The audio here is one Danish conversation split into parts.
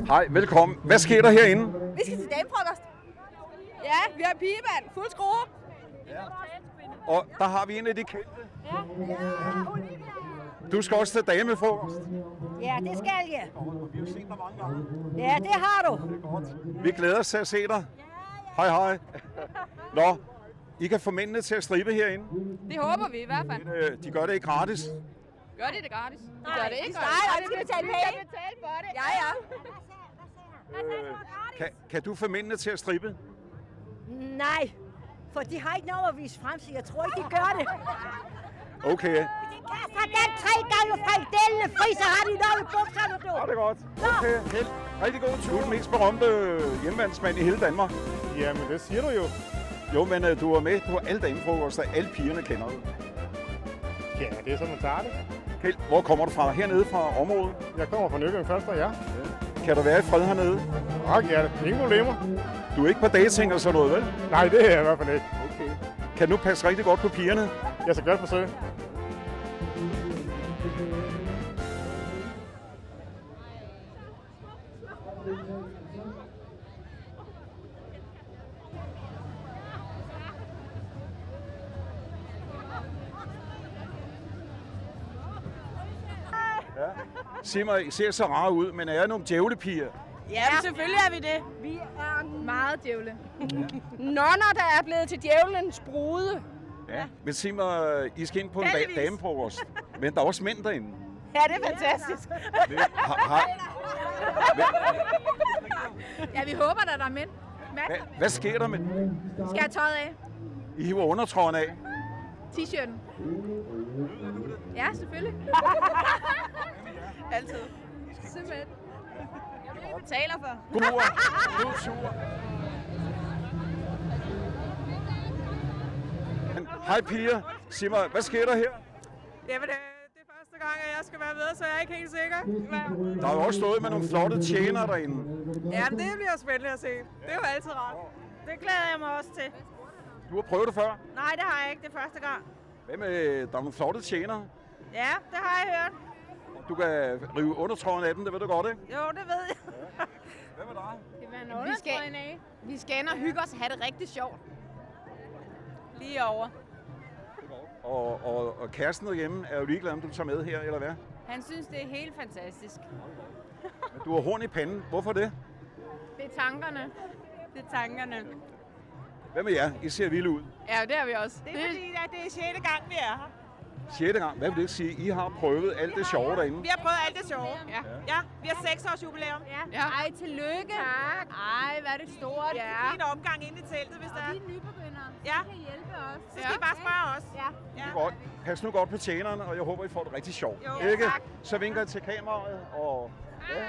Hej, velkommen. Hvad sker der herinde? Vi skal til damefrokost. Ja, vi har pigeband. Fuld skrue. Ja. Og der har vi en af de kendte. Ja, Olivia. Du skal også til damefrokost. Ja, det skal jeg. Vi har set dig mange gange. Ja, det har du. Det er godt. Vi glæder os til at se dig. Hej, hej. Nå, I kan få mændene til at stribe herinde. Det håber vi i hvert fald. De gør det ikke gratis. Gør de det gratis? Nej, gør det ikke gratis. Nej, vi skal betale penge. betale for det. Ja, ja. Kan du få mændene til at stribe? Nej, for de har ikke noget at vise frem, så jeg tror ikke, de gør det. Okay. Så den 3 gange frikadelle fri, så har de noget i bukserne, du. Ja, det er godt. Okay, held. Rigtig god tur. Du er den mest berømte hjemmevandsmand i hele Danmark. Jamen, det siger du jo. Jo, men du er med på alle damefrokoster. Alle pigerne kender du. Ja, det er sådan, man tager det. Kjeld, hvor kommer du fra? Hernede fra området? Jeg kommer fra Nykøbing først, og ja. Kan der være i fred hernede? Okay, ja, ingen problemer. Du er ikke på dating og sådan noget, vel? Nej, det er jeg i hvert fald ikke. Okay. Kan du passe rigtig godt på pigerne? Jeg skal godt forsøge. Sig mig, I ser så rare ud, men er jeg nogle djævlepiger? Ja, selvfølgelig er vi det. Vi er Meget djævle. nonner, der er blevet til djævelens brude. Ja. Men sig mig, I skal ind på en Heldigvis. damefrokost, men der er også mænd derinde. Ja, det er fantastisk. Ja, vi håber, at der er mænd. Hvad sker der med? Skal jeg have tøjet af? I hiver undertrøjen af. T-shirten. Ja, selvfølgelig. Altid. Simpelthen. Jeg betaler for. God tur. Hej piger. Sig mig, hvad sker der her? Jamen, det er første gang, at jeg skal være med, så jeg er ikke helt sikker. Der er jo også stået med nogle flotte tjenere derinde. Ja, det bliver spændende at se. Det er jo altid rart. Det glæder jeg mig også til. Du har prøvet det før. Nej, det har jeg ikke. Det er første gang. Hvad med, der er nogle flotte tjenere. Ja, det har jeg hørt. Du kan rive undertrøjen af dem, det ved du godt, ikke? Jo, det ved jeg. Hvad med dig? Vi skal ind og hygge os og have det rigtig sjovt. Lige over. Og kæresten derhjemme er jo ligeglad, om du tager med her, eller hvad? Han synes, det er helt fantastisk. Men du har horn i panden. Hvorfor det? Det er tankerne. Det er tankerne. Hvad med jer? I ser vilde ud. Ja, det har vi også. Det er fordi, at det er 6. gang, vi er her. 6. gang. Hvad vil det sige? I har prøvet alt det sjove derinde. Vi har prøvet alt det sjove. Ja. Ja, vi har 6 års jubilæum. Ja. Ej, tillykke. Tak. Ej, hvad er det stort. Ja. En omgang ind i teltet, hvis der er. Vi er nybegyndere. Ja. kan hjælpe os. Så skal I bare spørge os. Ja. Ja. Godt. Pas nu godt på tjenerne, og jeg håber, I får det rigtig sjovt. Jo, Ikke? tak. Så vinker jeg til kameraet, og... Ja.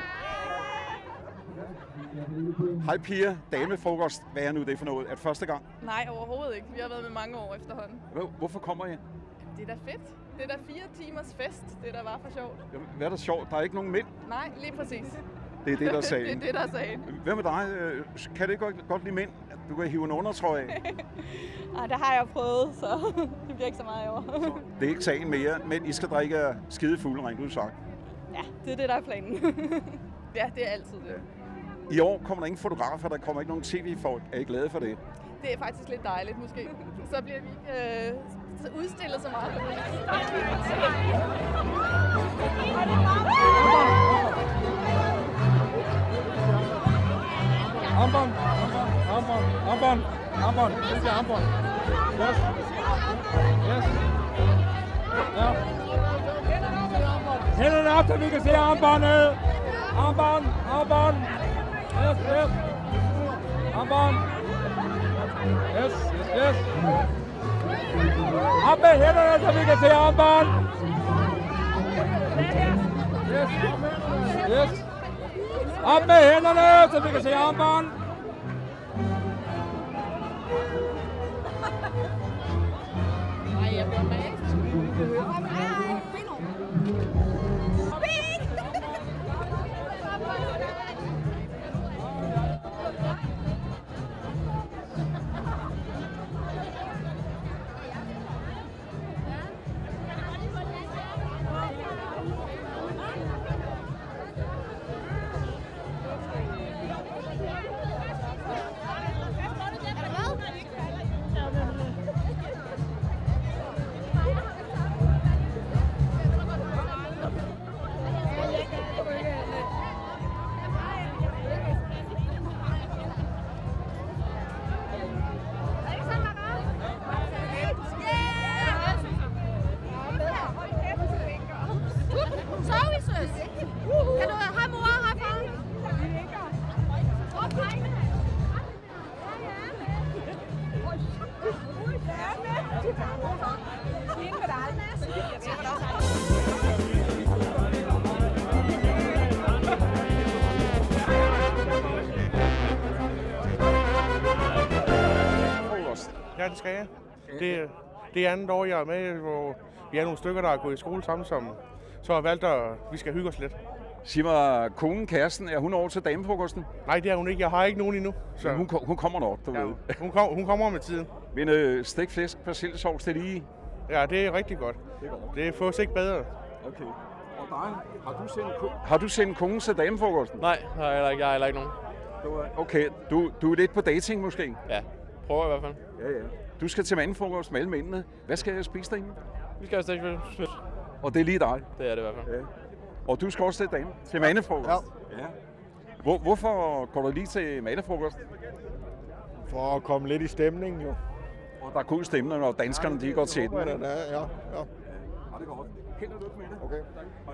Hej piger, damefrokost. Hvad er nu det for noget? Er det første gang? Nej, overhovedet ikke. Vi har været med mange år efterhånden. Hvorfor kommer I? Det er da fedt. Det er da 4 timers fest. Det der var for sjovt. Jamen, hvad er der sjovt? Der er ikke nogen mænd. Nej, lige præcis. Det er det, der er sagen. Det er det, der er sagen. Hvad med dig? Kan det godt lide mænd? Du kan hive en undertrøje af. Ej, det har jeg prøvet, så det bliver ikke så meget i år. Det er ikke sagen mere, men I skal drikke skide fulde, rent ud sagt. Ja, det er det, der er planen. Ja, det er altid det. I år kommer der ingen fotografer, der kommer ikke nogen tv-folk. Er I glade for det? Det er faktisk lidt dejligt, måske. Så bliver vi ikke udstillet så meget. Armbånd. Det er armbånd. Yes. Ja. Hænderne op, så vi kan se armbåndet. Armbånd. Yes. Armbånd. Yes. Op med hænderne, så vi kan se armbånd. Yes. Op med hænderne, så vi kan se armbånd. Ej, jeg bliver med. Ja, det skal jeg. Det er andet år, jeg er med, hvor vi er nogle stykker, der er gået i skole sammen, så har jeg valgt, at vi skal hygge os lidt. Sig mig, konen Kærsten, er hun over til damefrokosten? Nej, det er hun ikke. Jeg har ikke nogen endnu. Så. Hun kommer nok, du ved. Hun kommer med tiden. Men stegt flæsk, persillesovs, det lige? Ja, det er rigtig godt. Det fås ikke bedre. Okay. Og dig, har du sendt konen til damefrokosten? Nej, jeg har heller ikke nogen. Okay, du er lidt på dating måske? Ja, prøver i hvert fald. Ja. Du skal til mandefrokost med alle mændene. Hvad skal jeg spise derinde? Vi skal også ikke. Og det er lige dig? Det er det i hvert fald. Ja. Og du skal også til dame til mandefrokost? Ja. Hvorfor går du lige til mandefrokost? For at komme lidt i stemningen, jo. Og der er god stemning, når danskerne de går til den. Ja. Det går godt. Held og lykke med det. Okay. Hej.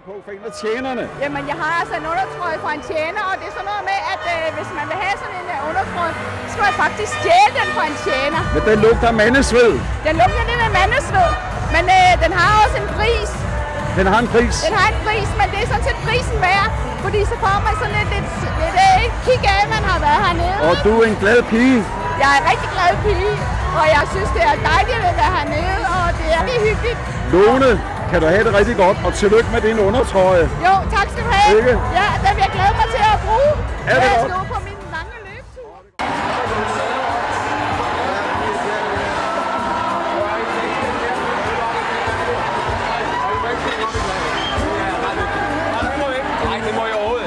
på for en af tjenerne? Jamen, jeg har altså en undertrøje fra en tjener, og det er sådan noget med, at hvis man vil have sådan en undertrøje, så skal man faktisk stjæle den fra en tjener. Men den lugter af mandesved. Den lugter lidt af mandesved, men den har også en pris. Den har en pris? Den har en pris, men det er sådan set prisen værd, fordi så får man sådan lidt kig af, at man har været hernede. Og du er en glad pige? Jeg er en rigtig glad pige, og jeg synes, det er dejligt at være hernede, og det er rigtig hyggeligt. Lone, kan du have det rigtig godt, og tillykke med din undertrøje. Jo, tak skal du have. Ikke? Ja, den vil jeg glæde mig til at bruge. Er det godt? Jeg står på min lange løbetur. Det må jeg overhovedet.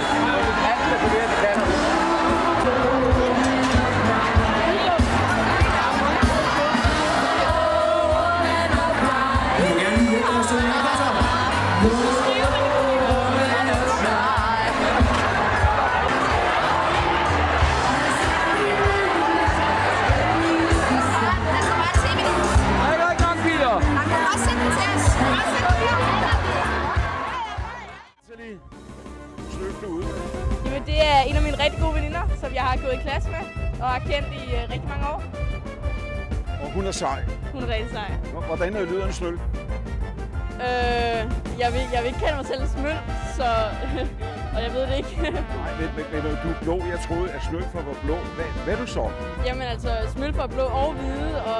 Jamen, det er en af mine rigtig gode veninder, som jeg har gået i klasse med og har kendt i rigtig mange år. Og hun er sej. Hun er rigtig sej. Hvordan lyder en snøl? Jeg vil ikke kalde mig selv en smøl, så og jeg ved det ikke. Nej, men du er blå. Jeg troede, at Sløjfer var blå. Hvad er du så? Jamen altså, Smølfer er blå og hvide, og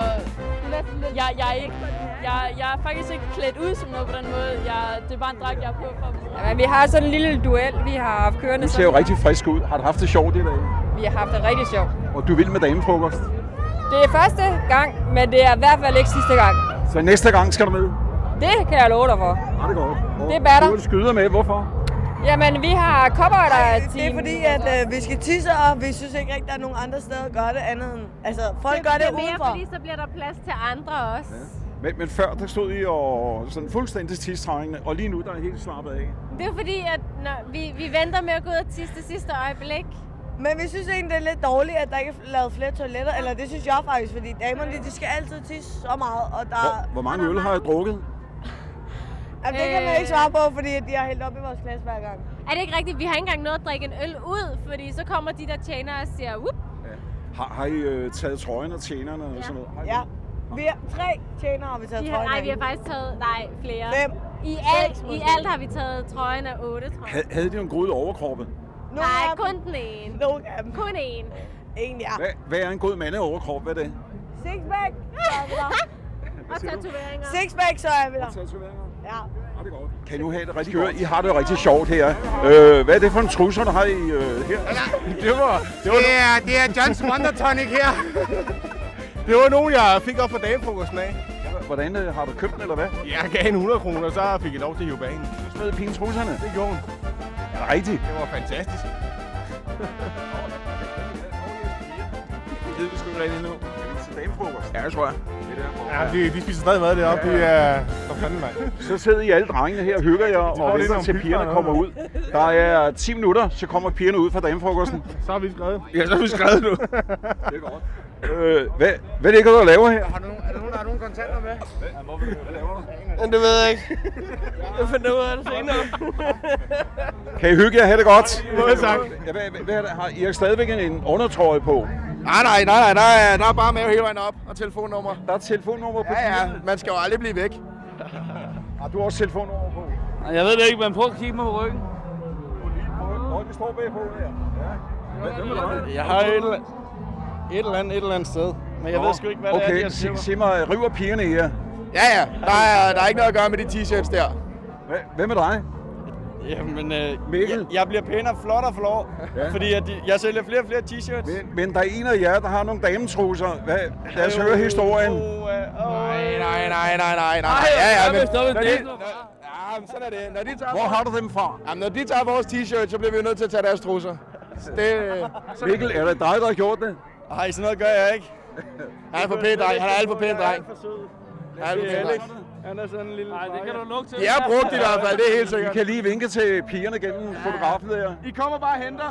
jeg er faktisk ikke klædt ud som noget på den måde. Det er bare en dragt, jeg har på for. Jamen, vi har sådan en lille duel, vi har haft kørende. Du ser jo rigtig frisk ud. Har du haft det sjovt i dag? Vi har haft det rigtig sjovt. Og du vil med damefrokost? Det er første gang, men det er i hvert fald ikke sidste gang. Så næste gang skal du med? Det kan jeg love dig for. Ja, det går. Det er batter. Du vil skyde med. Hvorfor? Jamen, vi har cowboyder-team. Det er fordi, at vi skal tisse, og vi synes ikke rigtig, der er nogen andre steder at gøre det andet end... Altså, folk gør det udenfor. Fordi så bliver der plads til andre også. Ja. Men før, der stod I og sådan fuldstændig tistrængende, og lige nu, der er helt slappet af. Det er fordi, at vi venter med at gå ud og tisse det sidste øjeblik. Men vi synes egentlig, det er lidt dårligt, at der ikke er lavet flere toiletter, eller det synes jeg faktisk, fordi damerne, de skal altid tisse så meget, og der... Hvor mange øl har jeg drukket? Jamen, det kan man ikke svare på, fordi de har hældt op i vores klasse hver gang. Er det ikke rigtigt? Vi har ikke engang nået at drikke en øl ud, fordi så kommer de der tjenere og siger, whoop. Ja. Har I taget trøjen og tjenerne og sådan noget? Ja. Vi har 3 tjenere har vi taget trøjen af. Nej, vi har faktisk taget, flere. 5. I alt har vi taget trøjen af 8, tror jeg. Havde de en god overkroppe? Nej, kun den ene. Nogle af dem. Kun én. En, ja. Hvad er en god mandeoverkrop? Hvad er det? Sixpack, så er vi der. Og tatoveringer. Sixpack, så er vi der. Og tatoveringer? Ja. Det er godt. Kan nu have det rigtig godt? I har det rigtig sjovt her. Hvad er det for en trusser, der har I her? Det er Johns Wonder Tonic her. Det var nogen, jeg fik op for damefrokosten af. Hvordan har du købt den, eller hvad? Jeg gav en 100 kroner, så fik jeg lov til at hive banen. Du smed pigen trusserne? Det gjorde hun. Er det rigtigt? Det var fantastisk. Det ved vi sgu ikke rigtig nu. Til damefrokost? Ja, det tror jeg. Ja, de spiser stadig mad deroppe. De er fanden, mand. Så sidder I alle drengene her og hygger jer, og venter til pigerne kommer ud. Der er 10 minutter, så kommer pigerne ud fra damefrokosten. Så har vi skrevet. Ja, så har vi skrevet nu. Det er godt. Hvad ligger du og laver her? Er der nogen, der har nogle kontanter med? Hvad laver du? Det ved jeg ikke. Jeg finder ud af det senere. Kan I hygge jer? Ha' det godt. Måde sagt. Har I stadigvæk en undertrøje på? Nej. Der er bare mave hele vejen op og telefonnummer. Der er telefonnummer på? Ja. Man skal jo aldrig blive væk. Har du også telefonnummer på? Jeg ved det ikke, men prøv at kigge mig på ryggen. Det står bagpå her. Jeg har et eller andet sted, men jeg ved sgu ikke, hvad det er, de har sig mig, river pigerne i jer? Ja. Der er ikke noget at gøre med de t-shirts der. Hvad med dig? Jamen, Mikkel? jeg bliver pænere og flottere for år, fordi jeg sælger flere og flere t-shirts. Men der er en af jer, der har nogle dametrusser. Lad os høre historien. Nej. Ja, men sådan er det. Hvor har du dem fra? Jamen, når de tager vores t-shirt, så bliver vi nødt til at tage deres trusser. Mikkel, er det dig, der har gjort det? Nej, sådan noget gør jeg ikke. Han er for pæn dreng. Han er alt for pæn dreng. Han er sådan en lille... Nej, det kan du lugte til. Jeg har brugt i hvert fald, det er helt sikkert. I kan lige vinke til pigerne gennem fotografen der. I kommer bare og henter.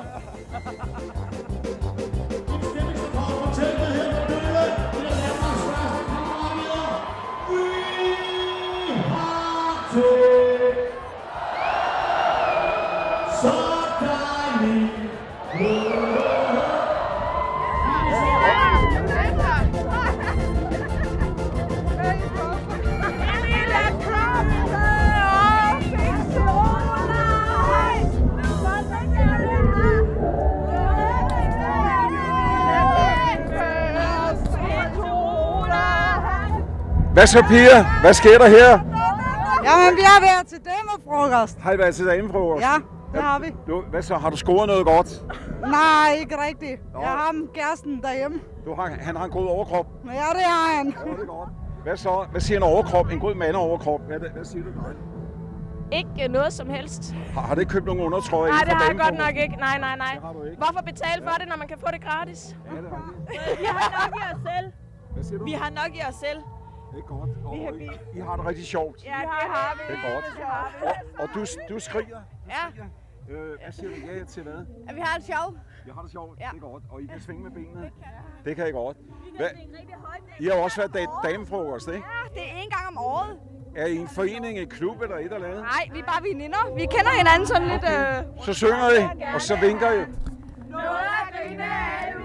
Hvad så, piger? Hvad sker der her? Jamen, vi har været til damefrokost. Har I været til damefrokost? Ja, det har vi. Hvad så? Har du scoret noget godt? Nej, ikke rigtigt. Jeg har ham kæresten derhjemme. Han har en god overkrop? Ja, det har han. Ja, det er godt. Hvad så? Hvad siger en overkrop? En god mandeoverkrop? Hvad siger du? Ikke noget som helst. Har du ikke købt nogen undertrøjer? Nej, det har jeg godt nok ikke. Nej. Hvorfor betale for det, når man kan få det gratis? Ja, det er rigtigt. Vi har nok i os selv. Hvad siger du? Vi har nok i os selv. Det er godt. Og I har det rigtig sjovt. Ja, det har vi. Det er godt. Og du skriger? Ja. Hvad siger du ja til hvad? At vi har det sjovt. Jeg har det sjovt. Ja. Det er godt. Og I kan svinge med benene? Det kan I godt. I har også været damefrokost, ikke? Ja, det er en gang om året. Er I en forening, en klub eller et eller andet? Nej, vi er bare veninder. Vi kender hinanden sådan lidt... Så synger I, og så vinker I. Noget at grine af.